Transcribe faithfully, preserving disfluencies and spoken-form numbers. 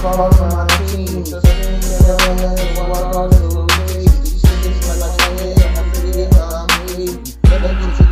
fall from my team. So sing in the land, walk on the road. These niggas like my head, I'm a nigga, I'm a nigga.